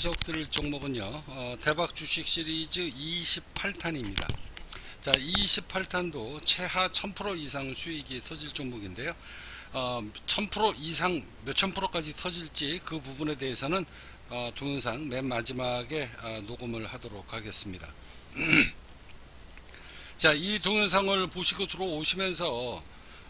분석드릴 종목은요, 대박 주식 시리즈 28탄입니다. 자, 28탄도 최하 1000% 이상 수익이 터질 종목인데요. 1000% 이상 몇천 프로까지 터질지 그 부분에 대해서는 동영상 맨 마지막에 녹음을 하도록 하겠습니다. 자, 이 동영상을 보시고 들어오시면서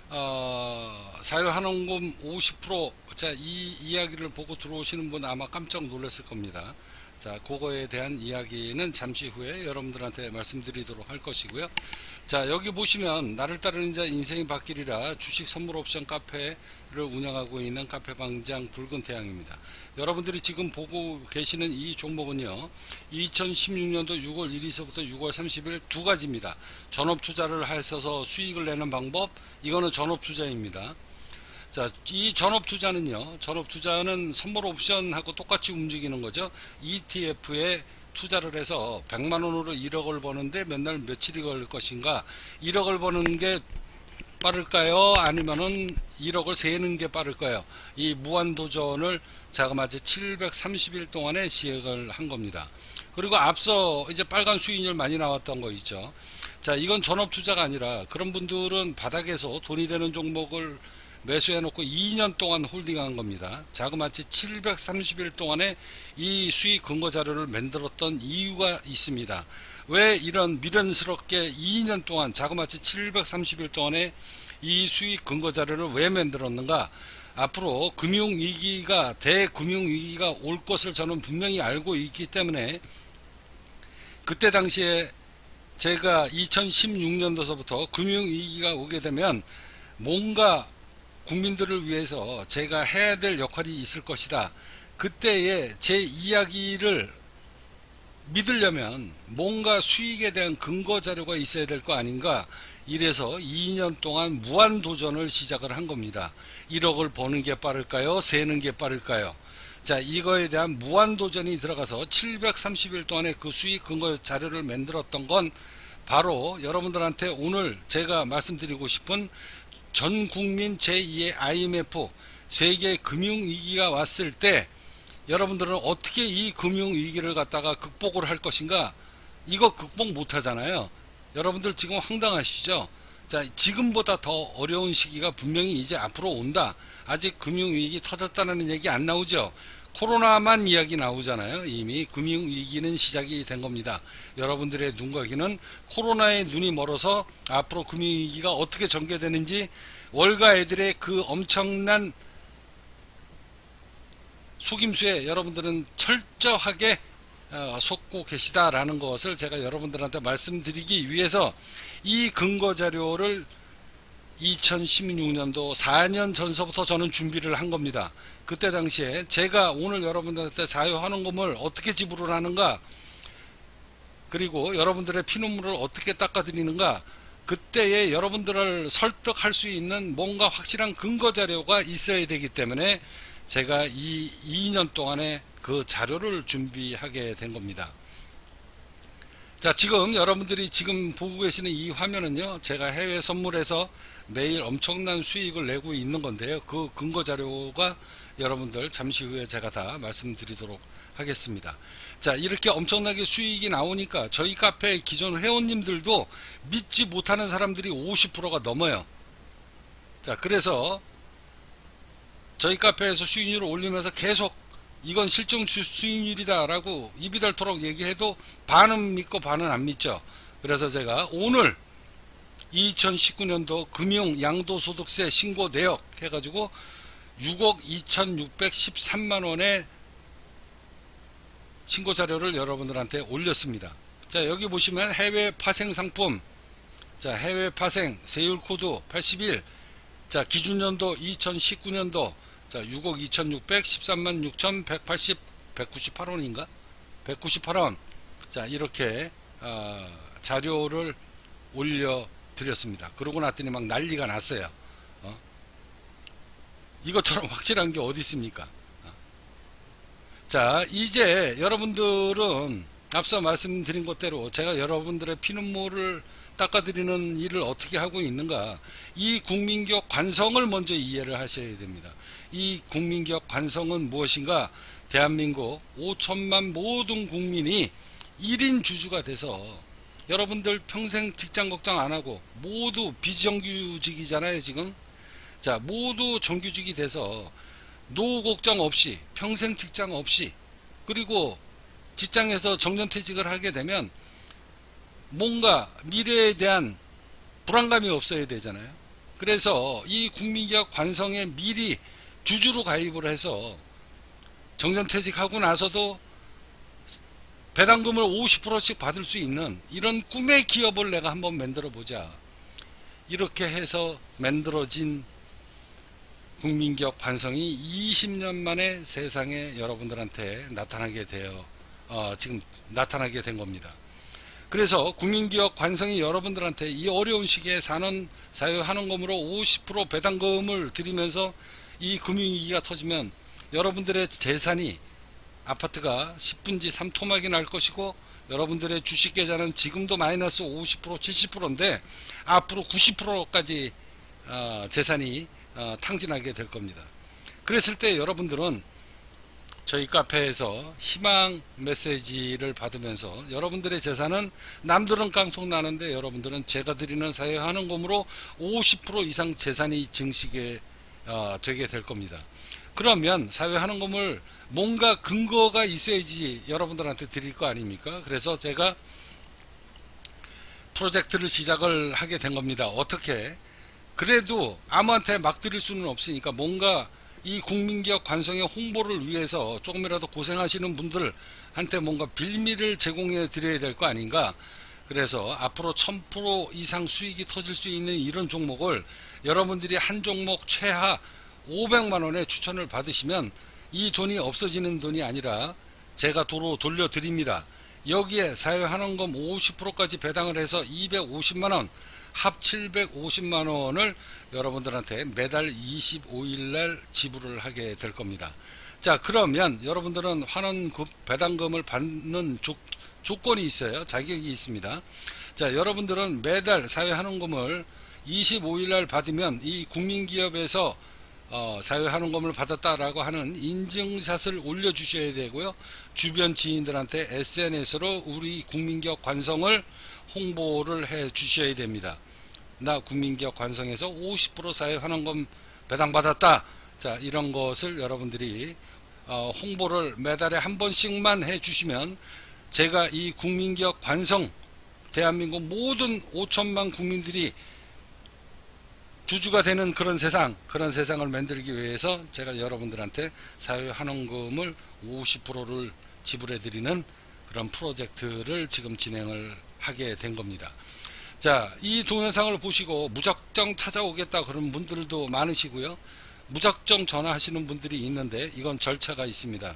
사유한원금 50%, 자, 이 이야기를 보고 들어오시는 분 아마 깜짝 놀랐을 겁니다. 자, 그거에 대한 이야기는 잠시 후에 여러분들한테 말씀드리도록 할 것이고요. 자, 여기 보시면 나를 따르는 자 인생이 바뀌리라 주식 선물 옵션 카페를 운영하고 있는 카페방장 붉은 태양입니다. 여러분들이 지금 보고 계시는 이 종목은요, 2016년도 6월 1일서부터 6월 30일 두 가지입니다. 전업투자를 하셔서 수익을 내는 방법, 이거는 전업투자입니다. 자, 이 전업투자는요, 전업투자는 선물 옵션하고 똑같이 움직이는 거죠. ETF에 투자를 해서 100만원으로 1억을 버는데 몇 날 며칠이 걸릴 것인가, 1억을 버는 게 빠를까요? 아니면은 1억을 세는 게 빠를까요? 이 무한도전을 자그마치 730일 동안에 시행을 한 겁니다. 그리고 앞서 이제 빨간 수익률 많이 나왔던 거 있죠. 자, 이건 전업투자가 아니라 그런 분들은 바닥에서 돈이 되는 종목을 매수해 놓고 2년 동안 홀딩한 겁니다. 자그마치 730일 동안에 이 수익 근거 자료를 만들었던 이유가 있습니다. 왜 이런 미련스럽게 2년 동안 자그마치 730일 동안에 이 수익 근거 자료를 왜 만들었는가? 앞으로 금융위기가, 대금융위기가 올 것을 저는 분명히 알고 있기 때문에 그때 당시에 제가 2016년도서부터 금융위기가 오게 되면 뭔가 국민들을 위해서 제가 해야 될 역할이 있을 것이다. 그때의 제 이야기를 믿으려면 뭔가 수익에 대한 근거 자료가 있어야 될 거 아닌가. 이래서 2년 동안 무한도전을 시작을 한 겁니다. 1억을 버는 게 빠를까요? 세는 게 빠를까요? 자, 이거에 대한 무한도전이 들어가서 730일 동안에 그 수익 근거 자료를 만들었던 건 바로 여러분들한테 오늘 제가 말씀드리고 싶은 전 국민 제2의 IMF 세계 금융위기가 왔을 때 여러분들은 어떻게 이 금융위기를 갖다가 극복을 할 것인가? 이거 극복 못 하잖아요. 여러분들 지금 황당하시죠? 자, 지금보다 더 어려운 시기가 분명히 이제 앞으로 온다. 아직 금융위기 터졌다는 얘기 안 나오죠? 코로나만 이야기 나오잖아요. 이미 금융위기는 시작이 된 겁니다. 여러분들의 눈가기는 코로나에 눈이 멀어서 앞으로 금융위기가 어떻게 전개되는지 월가 애들의 그 엄청난 속임수에 여러분들은 철저하게 속고 계시다라는 것을 제가 여러분들한테 말씀드리기 위해서 이 근거자료를 2016년도 4년 전서부터 저는 준비를 한 겁니다. 그때 당시에 제가 오늘 여러분들한테 사유한원금을 어떻게 지불을 하는가, 그리고 여러분들의 피눈물을 어떻게 닦아드리는가, 그때에 여러분들을 설득할 수 있는 뭔가 확실한 근거자료가 있어야 되기 때문에 제가 이 2년 동안에 그 자료를 준비하게 된 겁니다. 자, 지금 여러분들이 지금 보고 계시는 이 화면은요, 제가 해외 선물에서 매일 엄청난 수익을 내고 있는 건데요. 그 근거 자료가 여러분들 잠시 후에 제가 다 말씀드리도록 하겠습니다. 자, 이렇게 엄청나게 수익이 나오니까 저희 카페 기존 회원님들도 믿지 못하는 사람들이 50%가 넘어요. 자, 그래서 저희 카페에서 수익률을 올리면서 계속 이건 실종 수익률이다 라고 입이 닳도록 얘기해도 반은 믿고 반은 안 믿죠. 그래서 제가 오늘 2019년도 금융 양도소득세 신고 내역 해가지고 6억 2613만원의 신고 자료를 여러분들한테 올렸습니다. 자, 여기 보시면 해외 파생 상품, 자, 해외 파생 세율 코드 81, 자, 기준연도 2019년도, 자, 6억 2613만 6180, 198원인가? 198원. 자, 이렇게 자료를 올려드렸습니다. 그러고 났더니 막 난리가 났어요. 이것처럼 확실한 게 어디 있습니까? 자, 이제 여러분들은 앞서 말씀드린 것대로 제가 여러분들의 피눈물을 닦아드리는 일을 어떻게 하고 있는가, 이 국민기업 관성을 먼저 이해를 하셔야 됩니다. 이 국민기업 관성은 무엇인가? 대한민국 5천만 모든 국민이 1인 주주가 돼서 여러분들 평생 직장 걱정 안하고 모두 비정규직이잖아요 지금. 자, 모두 정규직이 돼서 노후 걱정 없이 평생 직장 없이, 그리고 직장에서 정년퇴직을 하게 되면 뭔가 미래에 대한 불안감이 없어야 되잖아요. 그래서 이 국민기업 관성에 미리 주주로 가입을 해서 정년퇴직하고 나서도 배당금을 50%씩 받을 수 있는 이런 꿈의 기업을 내가 한번 만들어 보자, 이렇게 해서 만들어진 국민기업 관성이 20년 만에 세상에 여러분들한테 나타나게 지금 나타나게 된 겁니다. 그래서 국민기업 관성이 여러분들한테 이 어려운 시기에 사회환원금으로 50% 배당금을 드리면서 이 금융위기가 터지면 여러분들의 재산이, 아파트가 10분지 3토막이 날 것이고, 여러분들의 주식계좌는 지금도 마이너스 50% 70%인데 앞으로 90%까지 재산이 탕진하게 될 겁니다. 그랬을 때 여러분들은 저희 카페에서 희망 메시지를 받으면서 여러분들의 재산은 남들은 깡통 나는데 여러분들은 제가 드리는 사회환원금으로 50% 이상 재산이 증식이 되게 될 겁니다. 그러면 사회환원금을 뭔가 근거가 있어야지 여러분들한테 드릴 거 아닙니까? 그래서 제가 프로젝트를 시작을 하게 된 겁니다. 어떻게? 그래도 아무한테 막 드릴 수는 없으니까 뭔가 이 국민기업 관성의 홍보를 위해서 조금이라도 고생하시는 분들한테 뭔가 빌미를 제공해 드려야 될 거 아닌가. 그래서 앞으로 1000% 이상 수익이 터질 수 있는 이런 종목을 여러분들이 한 종목 최하 500만원에 추천을 받으시면 이 돈이 없어지는 돈이 아니라 제가 도로 돌려드립니다. 여기에 사회환원금 50%까지 배당을 해서 250만원, 합 750만원을 여러분들한테 매달 25일날 지불을 하게 될 겁니다. 자, 그러면 여러분들은 배당금을 받는 조건이 있어요. 자격이 있습니다. 자, 여러분들은 매달 사회환원금을 25일날 받으면 이 국민기업에서 사회환원금을 받았다라고 하는 인증샷을 올려주셔야 되고요. 주변 지인들한테 SNS로 우리 국민기업 관성을 홍보를 해 주셔야 됩니다. 나 국민기업 관성에서 50% 사회환원금 배당받았다. 자, 이런 것을 여러분들이 홍보를 매달에 한 번씩만 해 주시면 제가 이 국민기업 관성, 대한민국 모든 5천만 국민들이 주주가 되는 그런 세상을 만들기 위해서 제가 여러분들한테 사회환원금을 50%를 지불해 드리는 그런 프로젝트를 지금 진행을 하게 된 겁니다. 자, 이 동영상을 보시고 무작정 찾아오겠다 그런 분들도 많으시고요. 무작정 전화하시는 분들이 있는데 이건 절차가 있습니다.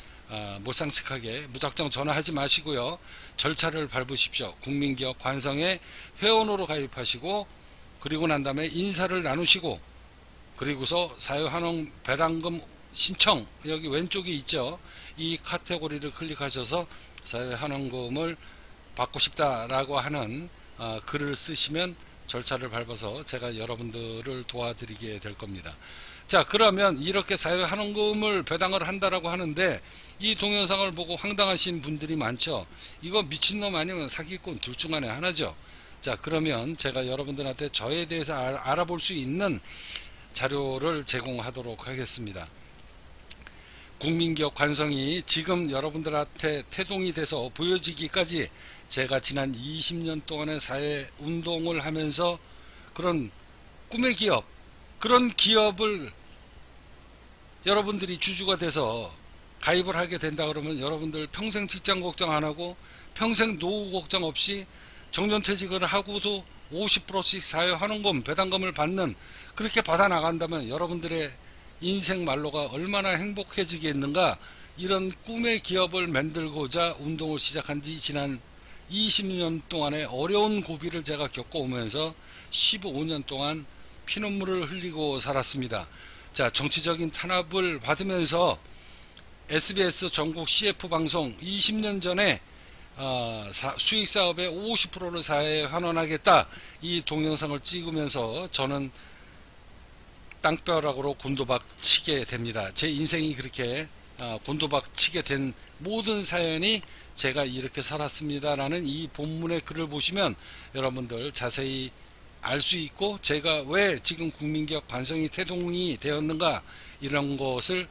몰상식하게 무작정 전화하지 마시고요. 절차를 밟으십시오. 국민기업 관성에 회원으로 가입하시고, 그리고 난 다음에 인사를 나누시고, 그리고서 사회환원 배당금 신청, 여기 왼쪽에 있죠. 이 카테고리를 클릭하셔서 사회환원금을 받고 싶다라고 하는 글을 쓰시면 절차를 밟아서 제가 여러분들을 도와드리게 될 겁니다. 자, 그러면 이렇게 사회환원금을 배당을 한다라고 하는데 이 동영상을 보고 황당하신 분들이 많죠. 이거 미친놈 아니면 사기꾼 둘 중 안에 하나죠. 자, 그러면 제가 여러분들한테 저에 대해서 알아볼 수 있는 자료를 제공하도록 하겠습니다. 국민기업 관성이 지금 여러분들한테 태동이 돼서 보여지기까지 제가 지난 20년 동안의 사회운동을 하면서 그런 꿈의 기업, 그런 기업을 여러분들이 주주가 돼서 가입을 하게 된다 그러면 여러분들 평생 직장 걱정 안하고 평생 노후 걱정 없이 정년퇴직을 하고도 50%씩 사회환원금 배당금을 받는, 그렇게 받아 나간다면 여러분들의 인생 말로가 얼마나 행복해지겠는가. 이런 꿈의 기업을 만들고자 운동을 시작한 지 지난 20년 동안의 어려운 고비를 제가 겪어오면서 15년 동안 피눈물을 흘리고 살았습니다. 자, 정치적인 탄압을 받으면서 SBS 전국 CF 방송 20년 전에 수익사업의 50%를 사회에 환원하겠다, 이 동영상을 찍으면서 저는 땅벼락으로 곤도박 치게 됩니다. 제 인생이 그렇게 곤도박 치게 된 모든 사연이 제가 이렇게 살았습니다 라는 이 본문의 글을 보시면 여러분들 자세히 알 수 있고, 제가 왜 지금 국민기업 관성이 태동이 되었는가, 이런 것을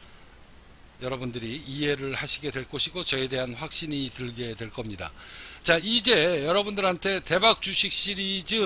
여러분들이 이해를 하시게 될 것이고 저에 대한 확신이 들게 될 겁니다. 자, 이제 여러분들한테 대박 주식 시리즈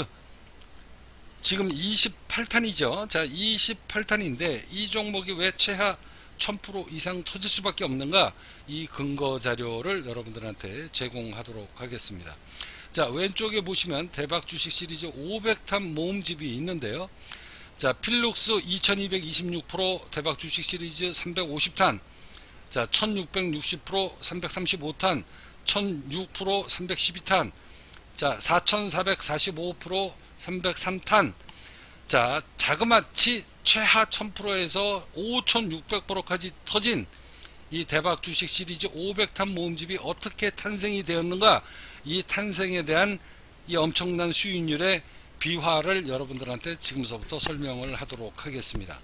지금 28탄이죠. 자, 28탄인데 이 종목이 왜 최하 1000% 이상 터질 수밖에 없는가, 이 근거 자료를 여러분들한테 제공하도록 하겠습니다. 자, 왼쪽에 보시면 대박 주식 시리즈 500탄 모음집이 있는데요. 자, 필룩스 2226% 대박 주식 시리즈 350탄, 자, 1660% 335탄, 1006% 312탄, 자, 4445% 303탄, 자, 자그마치 최하 1000%에서 5600%까지 터진 이 대박 주식 시리즈 500탄 모음집이 어떻게 탄생이 되었는가, 이 탄생에 대한 이 엄청난 수익률의 비화를 여러분들한테 지금서부터 설명을 하도록 하겠습니다.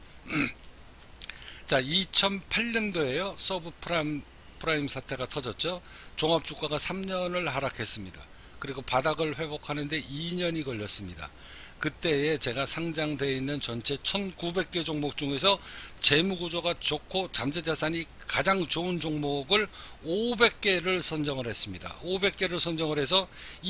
자, 2008년도에요. 서브프라임 사태가 터졌죠. 종합주가가 3년을 하락했습니다. 그리고 바닥을 회복하는데 2년이 걸렸습니다. 그때에 제가 상장되어 있는 전체 1900개 종목 중에서 재무구조가 좋고 잠재자산이 가장 좋은 종목을 500개를 선정을 했습니다. 500개를 선정을 해서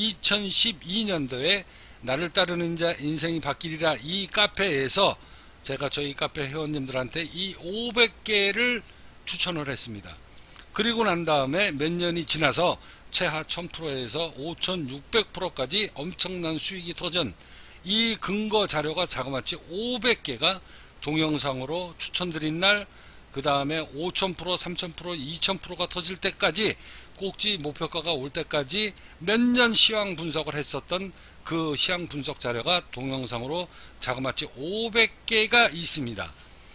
2012년도에 나를 따르는 자 인생이 바뀌리라 이 카페에서 제가 저희 카페 회원님들한테 이 500개를 추천을 했습니다. 그리고 난 다음에 몇 년이 지나서 최하 1000%에서 5600%까지 엄청난 수익이 터진 이 근거 자료가 자그마치 500개가 동영상으로 추천드린 날, 그 다음에 5000%, 3000%, 2000%가 터질 때까지, 꼭지 목표가가 올 때까지 몇 년 시황 분석을 했었던 그 시황 분석 자료가 동영상으로 자그마치 500개가 있습니다.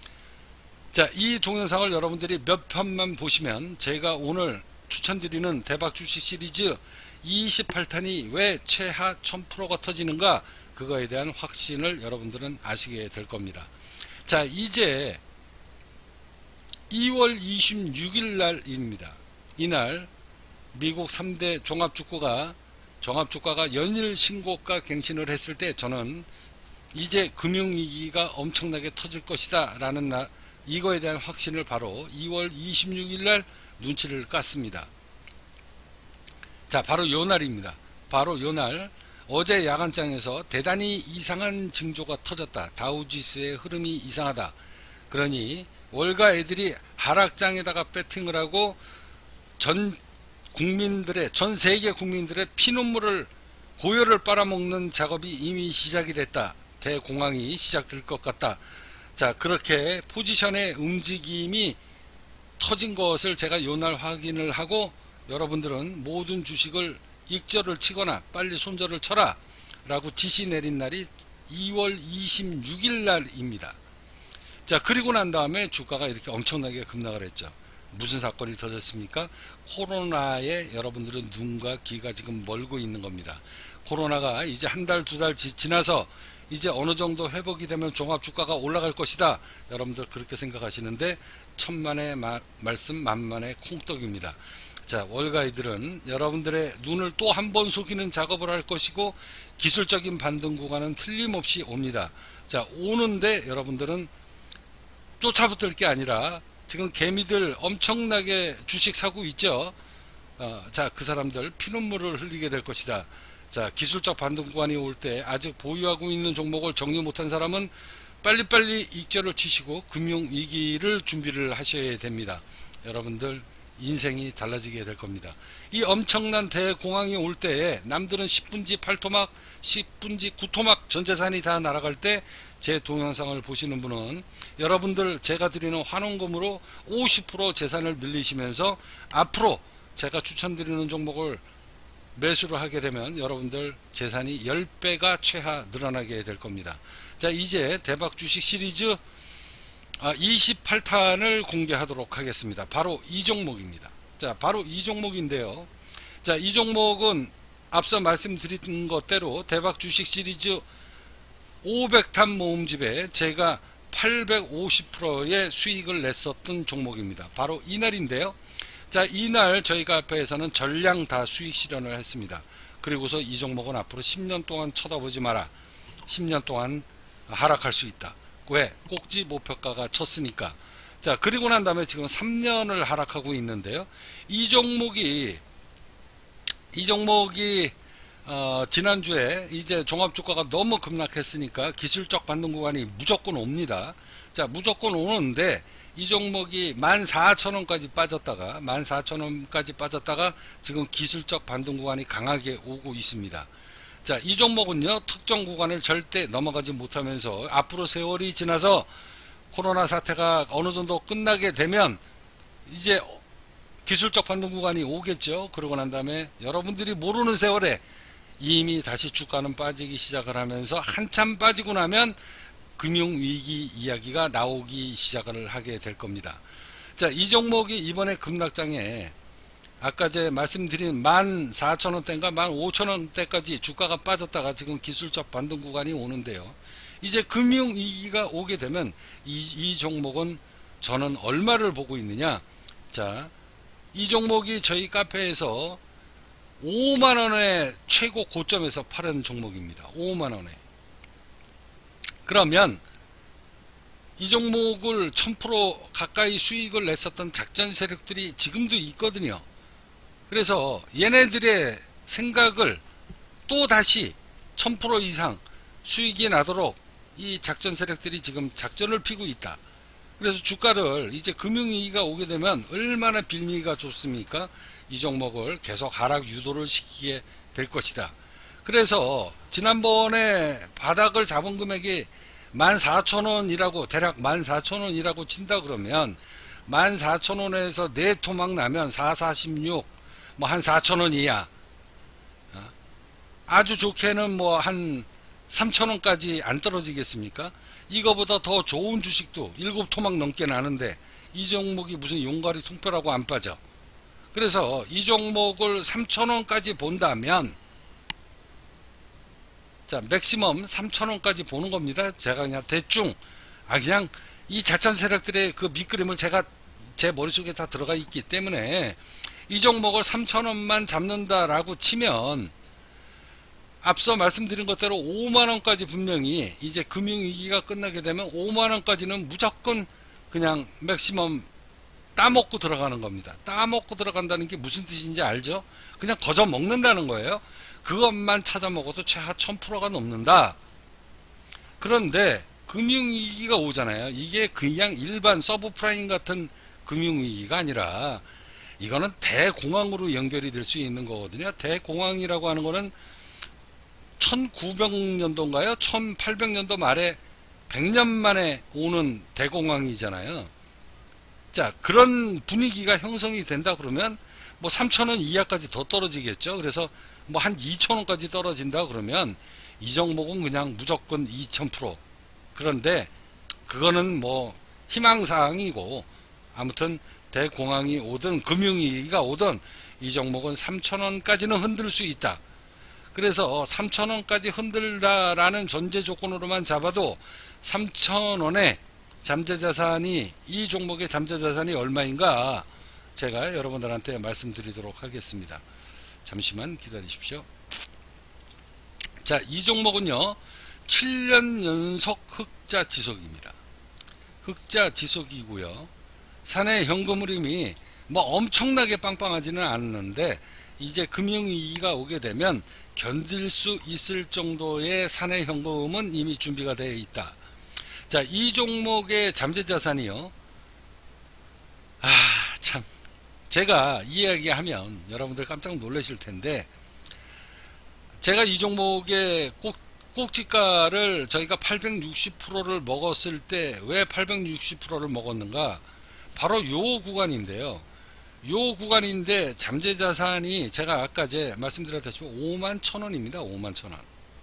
자, 이 동영상을 여러분들이 몇 편만 보시면 제가 오늘 추천드리는 대박 주식 시리즈 28탄이 왜 최하 1000%가 터지는가, 그거에 대한 확신을 여러분들은 아시게 될 겁니다. 자, 이제 2월 26일 날입니다. 이날 미국 3대 종합주가가 연일 신고가 갱신을 했을 때 저는 이제 금융위기가 엄청나게 터질 것이다 라는 이거에 대한 확신을 바로 2월 26일 날 눈치를 깠습니다. 자, 바로 요 날입니다. 바로 요 날 어제 야간장에서 대단히 이상한 징조가 터졌다. 다우지수의 흐름이 이상하다. 그러니 월가 애들이 하락장에다가 배팅을 하고 전 세계 국민들의 피눈물을 고열을 빨아먹는 작업이 이미 시작이 됐다. 대공황이 시작될 것 같다. 자, 그렇게 포지션의 움직임이 터진 것을 제가 요날 확인을 하고, 여러분들은 모든 주식을 익절을 치거나 빨리 손절을 쳐라 라고 지시 내린 날이 2월 26일 날입니다. 자, 그리고 난 다음에 주가가 이렇게 엄청나게 급락을 했죠. 무슨 사건이 터졌습니까? 코로나에 여러분들은 눈과 귀가 지금 멀고 있는 겁니다. 코로나가 이제 한 달, 두 달 지나서 이제 어느 정도 회복이 되면 종합주가가 올라갈 것이다. 여러분들 그렇게 생각하시는데 천만의 말씀 만만의 콩떡입니다. 자, 월가이들은 여러분들의 눈을 또 한 번 속이는 작업을 할 것이고, 기술적인 반등 구간은 틀림없이 옵니다. 자, 오는데 여러분들은 쫓아붙을 게 아니라 지금 개미들 엄청나게 주식 사고 있죠. 자, 그 사람들 피눈물을 흘리게 될 것이다. 자, 기술적 반등 구간이 올 때 아직 보유하고 있는 종목을 정리 못한 사람은 빨리빨리 익절을 치시고 금융위기를 준비를 하셔야 됩니다. 여러분들 인생이 달라지게 될 겁니다. 이 엄청난 대공황이 올 때에 남들은 10분지 8토막, 10분지 9토막 전 재산이 다 날아갈 때 제 동영상을 보시는 분은 여러분들 제가 드리는 환원금으로 50% 재산을 늘리시면서 앞으로 제가 추천드리는 종목을 매수를 하게 되면 여러분들 재산이 10배가 최하 늘어나게 될 겁니다. 자, 이제 대박 주식 시리즈 28탄을 공개하도록 하겠습니다. 바로 이 종목입니다. 자, 바로 이 종목인데요. 자, 이 종목은 앞서 말씀드린 것대로 대박 주식 시리즈 500탄 모음집에 제가 850%의 수익을 냈었던 종목입니다. 바로 이날인데요. 자, 이날 저희 카페에서는 전량 다 수익 실현을 했습니다. 그리고서 이 종목은 앞으로 10년 동안 쳐다보지 마라. 10년 동안 하락할 수 있다. 왜? 꼭지 목표가가 쳤으니까. 자, 그리고 난 다음에 지금 3년을 하락하고 있는데요. 이 종목이 지난주에 이제 종합주가가 너무 급락했으니까 기술적 반등 구간이 무조건 옵니다. 자, 무조건 오는데 이 종목이 14,000원까지 빠졌다가 지금 기술적 반등 구간이 강하게 오고 있습니다. 자, 이 종목은요, 특정 구간을 절대 넘어가지 못하면서 앞으로 세월이 지나서 코로나 사태가 어느 정도 끝나게 되면 이제 기술적 반등 구간이 오겠죠. 그러고 난 다음에 여러분들이 모르는 세월에 이미 다시 주가는 빠지기 시작을 하면서 한참 빠지고 나면 금융위기 이야기가 나오기 시작을 하게 될 겁니다. 자, 이 종목이 이번에 급락장에 아까 제 말씀드린 14,000원대인가 15,000원대까지 주가가 빠졌다가 지금 기술적 반등 구간이 오는데요. 이제 금융위기가 오게 되면 이 종목은 저는 얼마를 보고 있느냐. 자, 이 종목이 저희 카페에서 5만원의 최고 고점에서 팔은 종목입니다. 5만원에. 그러면 이 종목을 1000% 가까이 수익을 냈었던 작전 세력들이 지금도 있거든요. 그래서 얘네들의 생각을 또 다시 1000% 이상 수익이 나도록 이 작전 세력들이 지금 작전을 피고 있다. 그래서 주가를 이제 금융위기가 오게 되면 얼마나 빌미가 좋습니까? 이 종목을 계속 하락 유도를 시키게 될 것이다. 그래서 지난번에 바닥을 잡은 금액이 14,000원이라고 대략 14,000원이라고 친다 그러면 14,000원에서 네 토막 나면 446 뭐 한 4,000원 이하, 아주 좋게는 뭐 한 3,000원까지 안 떨어지겠습니까? 이거보다 더 좋은 주식도 7토막 넘게 나는데 이 종목이 무슨 용가리 통뼈라고 안 빠져. 그래서 이 종목을 3,000원까지 본다면, 자, 맥시멈 3,000원까지 보는 겁니다. 제가 그냥 대충 그냥 이 작전 세력들의 그 밑그림을 제가 제 머릿속에 다 들어가 있기 때문에 이 종목을 3,000원만 잡는다라고 치면 앞서 말씀드린 것대로 5만원까지 분명히 이제 금융위기가 끝나게 되면 5만원까지는 무조건 그냥 맥시멈 따먹고 들어가는 겁니다. 따먹고 들어간다는 게 무슨 뜻인지 알죠? 그냥 거저 먹는다는 거예요. 그것만 찾아 먹어도 최하 1000%가 넘는다. 그런데 금융위기가 오잖아요. 이게 그냥 일반 서브프라임 같은 금융위기가 아니라 이거는 대공황으로 연결이 될 수 있는 거거든요. 대공황이라고 하는 거는 1900년도인가요? 1800년도 말에 100년 만에 오는 대공황이잖아요. 자, 그런 분위기가 형성이 된다 그러면 뭐 3,000원 이하까지 더 떨어지겠죠. 그래서 뭐 한 2,000원까지 떨어진다 그러면 이 종목은 그냥 무조건 2000%. 그런데 그거는 뭐 희망사항이고, 아무튼 대공황이 오든 금융위기가 오든 이 종목은 3,000원까지는 흔들 수 있다. 그래서 3,000원까지 흔들다라는 전제 조건으로만 잡아도 3,000원의 잠재자산이, 이 종목의 잠재자산이 얼마인가 제가 여러분들한테 말씀드리도록 하겠습니다. 잠시만 기다리십시오. 자, 이 종목은요 7년 연속 흑자 지속입니다. 흑자 지속이고요. 사내 현금 흐름이 뭐 엄청나게 빵빵하지는 않는데 이제 금융위기가 오게 되면 견딜 수 있을 정도의 사내 현금은 이미 준비가 되어 있다. 자, 이 종목의 잠재자산이요, 참 제가 이야기하면 여러분들 깜짝 놀라실 텐데, 제가 이 종목의 꼭지가를 저희가 860%를 먹었을 때 왜 860%를 먹었는가, 바로 요 구간인데요. 요 구간인데 잠재자산이 제가 아까 말씀드렸다시피 51,000원입니다. 51,000원.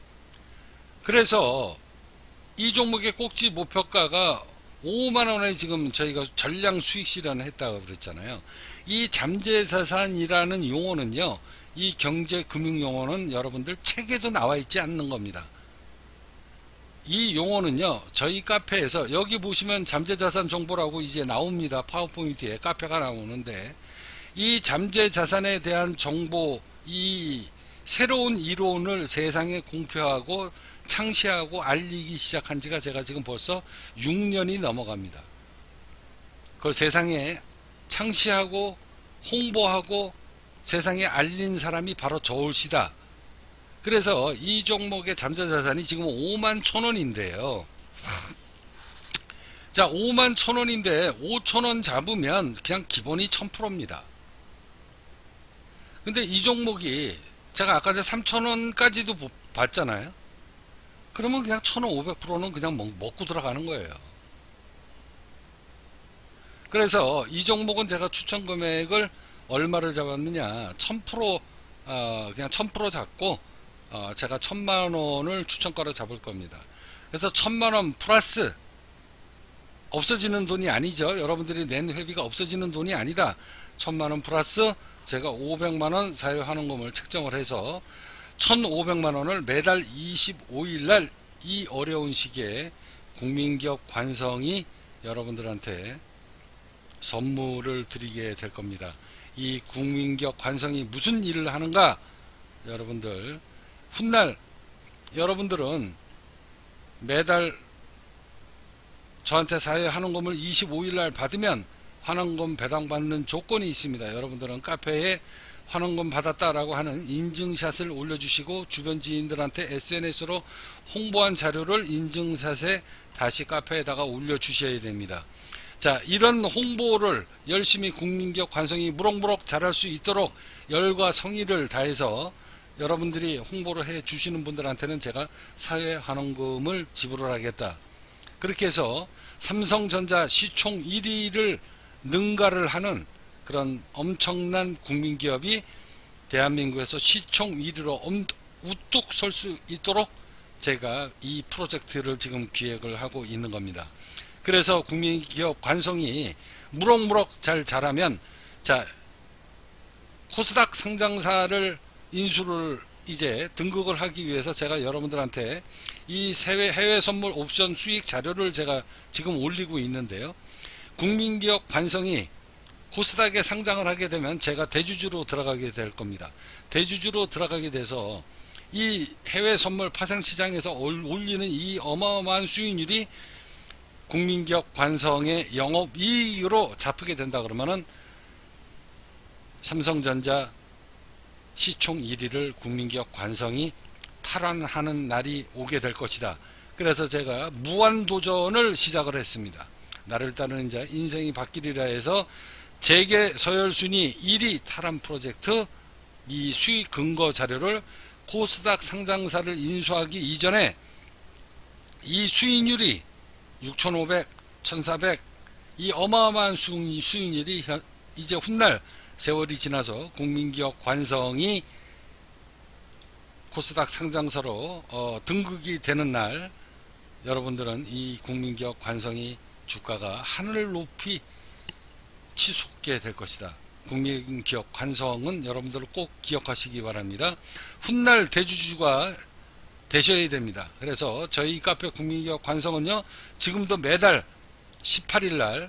그래서 이 종목의 꼭지 목표가가 5만원에 지금 저희가 전량 수익 실현을 했다고 그랬잖아요. 이 잠재자산이라는 용어는요, 이 경제 금융 용어는 여러분들 책에도 나와 있지 않는 겁니다. 이 용어는요, 저희 카페에서 여기 보시면 잠재자산 정보라고 이제 나옵니다. 파워포인트에 카페가 나오는데, 이 잠재자산에 대한 정보, 이 새로운 이론을 세상에 공표하고 창시하고 알리기 시작한 지가 제가 지금 벌써 6년이 넘어갑니다. 그걸 세상에 창시하고 홍보하고 세상에 알린 사람이 바로 저울시다. 그래서 이 종목의 잠재자산이 지금 51,000원인데요. 자, 51,000원인데 5,000원 잡으면 그냥 기본이 1000%입니다. 근데 이 종목이 제가 아까 3,000원까지도 봤잖아요. 그러면 그냥 1,500%는 그냥 먹고 들어가는 거예요. 그래서 이 종목은 제가 추천 금액을 얼마를 잡았느냐, 1000% 그냥 1000% 잡고 제가 1000만원을 추천가로 잡을 겁니다. 그래서 1000만원 플러스 없어지는 돈이 아니죠. 여러분들이 낸 회비가 없어지는 돈이 아니다. 1000만원 플러스 제가 500만원 사유환원금을 책정을 해서 1500만원을 매달 25일날 이 어려운 시기에 국민기업 관성이 여러분들한테 선물을 드리게 될 겁니다. 이 국민기업 관성이 무슨 일을 하는가? 여러분들 훗날 여러분들은 매달 저한테 사유환원금을 25일날 받으면 환원금 배당받는 조건이 있습니다. 여러분들은 카페에 환원금 받았다라고 하는 인증샷을 올려주시고 주변 지인들한테 SNS로 홍보한 자료를 인증샷에 다시 카페에다가 올려주셔야 됩니다. 자, 이런 홍보를 열심히 국민기업 관성이 무럭무럭 잘할 수 있도록 열과 성의를 다해서 여러분들이 홍보를 해 주시는 분들한테는 제가 사회환원금을 지불을 하겠다. 그렇게 해서 삼성전자 시총 1위를 능가를 하는 그런 엄청난 국민기업이 대한민국에서 시총 1위로 우뚝 설 수 있도록 제가 이 프로젝트를 지금 기획을 하고 있는 겁니다. 그래서 국민기업 관성이 무럭무럭 잘 자라면, 자, 코스닥 상장사를 인수를 이제 등극을 하기 위해서 제가 여러분들한테 이 해외 선물 옵션 수익 자료를 제가 지금 올리고 있는데요. 국민기업 관성이 코스닥에 상장을 하게 되면 제가 대주주로 들어가게 될 겁니다. 대주주로 들어가게 돼서 이 해외 선물 파생시장에서 올리는 이 어마어마한 수익률이 국민기업 관성의 영업이익으로 잡히게 된다 그러면은 삼성전자 시총 1위를 국민기업 관성이 탈환하는 날이 오게 될 것이다. 그래서 제가 무한도전을 시작을 했습니다. 나를 따르는 자 인생이 바뀌리라 해서 재계 서열순위 1위 탈환 프로젝트 이 수익 근거 자료를 코스닥 상장사를 인수하기 이전에 이 수익률이 6,500, 1,400 이 어마어마한 수익률이 이제 훗날 세월이 지나서 국민기업 관성이 코스닥 상장사로 등극이 되는 날 여러분들은 이 국민기업 관성이 주가가 하늘을 높이 치솟게 될 것이다. 국민기업 관성은 여러분들 꼭 기억하시기 바랍니다. 훗날 대주주가 되셔야 됩니다. 그래서 저희 카페 국민기업 관성은요, 지금도 매달 18일날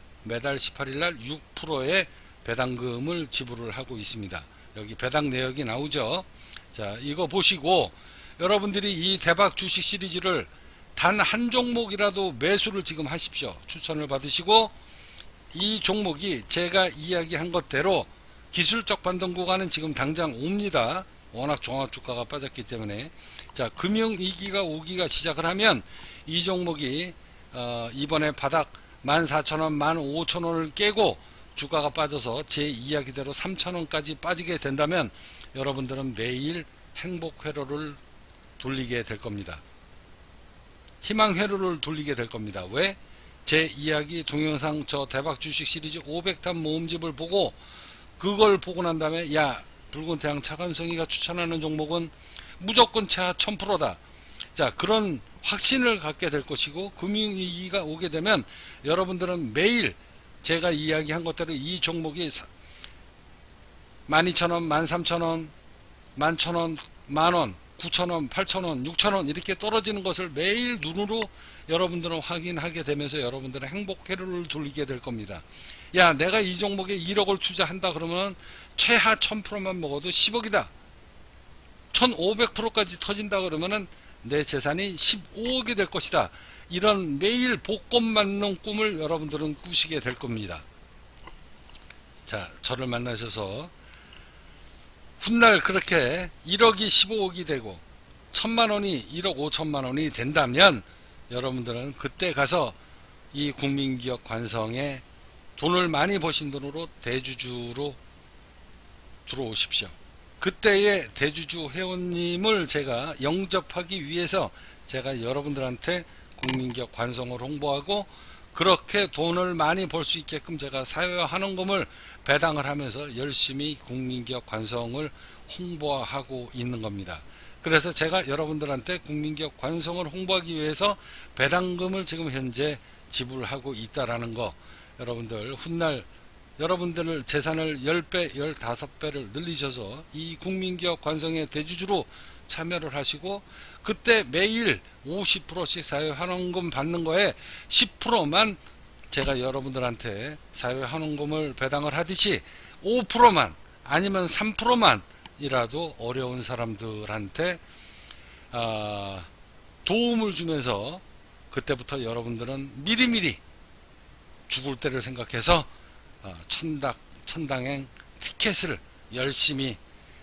6%의 배당금을 지불을 하고 있습니다. 여기 배당 내역이 나오죠. 자, 이거 보시고 여러분들이 이 대박 주식 시리즈를 단 한 종목이라도 매수를 지금 하십시오. 추천을 받으시고 이 종목이 제가 이야기한 것대로 기술적 반등 구간은 지금 당장 옵니다. 워낙 종합주가가 빠졌기 때문에. 자, 금융위기가 오기가 시작을 하면 이 종목이 이번에 바닥 14,000원, 15,000원을 깨고 주가가 빠져서 제 이야기대로 3,000원까지 빠지게 된다면 여러분들은 매일 행복회로를 돌리게 될 겁니다. 희망회로를 돌리게 될 겁니다. 왜? 제 이야기 동영상 저 대박 주식 시리즈 500탄 모음집을 보고 그걸 보고 난 다음에 야, 붉은 태양 차관성이가 추천하는 종목은 무조건 최하 1000%다. 자, 그런 확신을 갖게 될 것이고 금융위기가 오게 되면 여러분들은 매일 제가 이야기한 것대로 이 종목이 12,000원, 13,000원, 11,000원, 만원 9,000원, 8,000원, 6,000원 이렇게 떨어지는 것을 매일 눈으로 여러분들은 확인하게 되면서 여러분들은 행복 회로를 돌리게 될 겁니다. 야, 내가 이 종목에 1억을 투자한다 그러면 최하 1000%만 먹어도 10억이다. 1500%까지 터진다 그러면은 내 재산이 15억이 될 것이다. 이런 매일 복권 맞는 꿈을 여러분들은 꾸시게 될 겁니다. 자, 저를 만나셔서 훗날 그렇게 1억이 15억이 되고 1000만원이 1억 5천만원이 된다면 여러분들은 그때 가서 이 국민기업 관성에 돈을 많이 버신 돈으로 대주주로 들어오십시오. 그때의 대주주 회원님을 제가 영접하기 위해서 제가 여러분들한테 국민기업 관성을 홍보하고 그렇게 돈을 많이 벌 수 있게끔 제가 사회화하는 배당을 하면서 열심히 국민기업 관성을 홍보하고 있는 겁니다. 그래서 제가 여러분들한테 국민기업 관성을 홍보하기 위해서 배당금을 지금 현재 지불하고 있다라는 거, 여러분들 훗날 여러분들 재산을 10배, 15배를 늘리셔서 이 국민기업 관성의 대주주로 참여를 하시고 그때 매일 50%씩 사회환원금 받는 거에 10%만 제가 여러분들한테 사회환원금을 배당을 하듯이 5%만 아니면 3%만 이라도 어려운 사람들한테 도움을 주면서 그때부터 여러분들은 미리미리 죽을 때를 생각해서 천당행 티켓을 열심히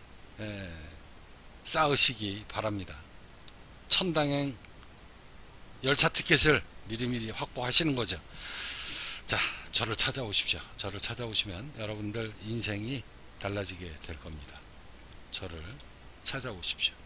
쌓으시기 바랍니다. 천당행 열차 티켓을 미리미리 확보하시는 거죠. 자, 저를 찾아오십시오. 저를 찾아오시면 여러분들 인생이 달라지게 될 겁니다. 저를 찾아오십시오.